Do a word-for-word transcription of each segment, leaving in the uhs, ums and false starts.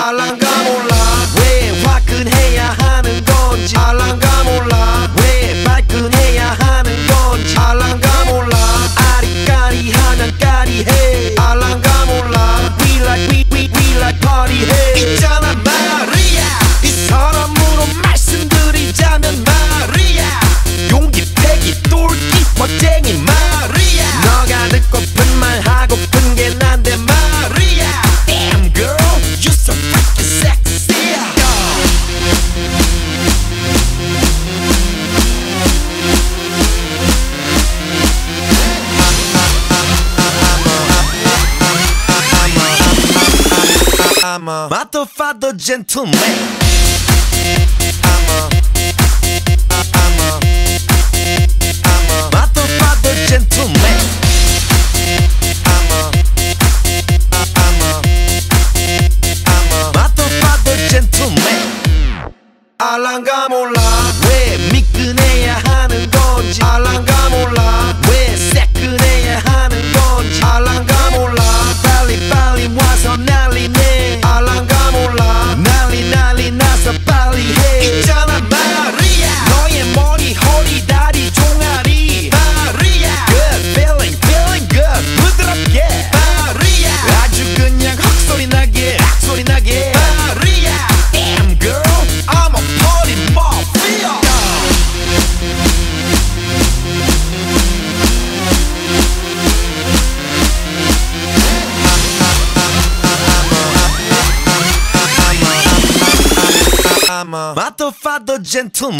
알랑가 몰라 왜 화끈해야 하는 건지 알랑가 몰라 왜 발끈해야 하는 건지 알랑가 몰라 아리까리하면 까리해 알랑가 몰라 We like we we we like party 해 있잖아 마리아 이 사람으로 말씀드리자면 마리아 용기 패기 똘끼 멋쟁이 마리아 너가 듣고픈 말 하고픈 게 난데 마리아 Damn girl you so freaking sexy I'm a motherfucker gentleman I'm a I'm a I'm a motherfucker gentleman I'm a I'm a I'm a motherfucker gentleman 알랑가 몰라 왜 미끈해야 하는 건지 알랑가 몰라 왜 새끈해야 하는 건지 알랑가 몰라 빨리 빨리 와서 난리네 알랑가 몰라 난리 난리 나서 빨리 해 있잖아 마리아 너의 머리 허리 다리 종아리 마리아 Good feeling feeling good 부드럽게 마리아 아주 그냥 헉소리 나게 악소리 나게 마리아 Damn girl I'm a party mafia I'm a motherfucker gentleman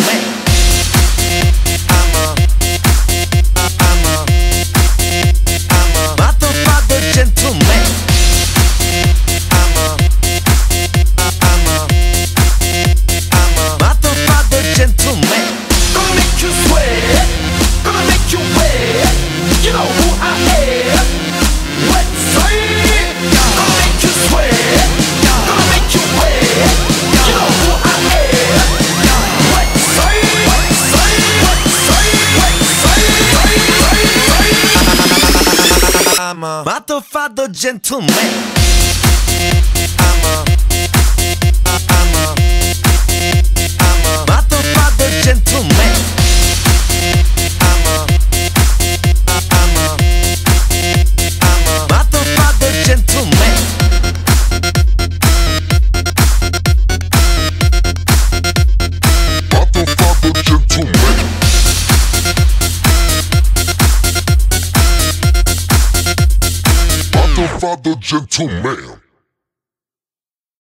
I'm a I'm a I'm a motherfucker gentleman I'm a I'm a I'm a motherfucker gentleman Gonna make you sweat Gonna make you wet You know who I am Let's say Gonna make you sweat Gonna make you wet You know who I am Let's say Let's say Let's say Let's say I'm a motherfucker gentleman I'm a I'm a I'm a motherfucker gentleman I'm a I'm a I'm a motherfucker gentleman Motherfucker gentleman Motherfucker gentleman